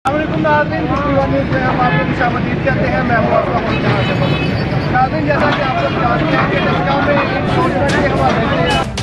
السلام علیکم ناظرین، 51 نیوز میں ہم آپ کو خوش آمدید کہتے ہیں۔ میں ہوں آپ کا ناظرین، جیسا کہ آپ سب جانتے ہیں کہ لشکر میں انفورسمنٹ کے حوالے سے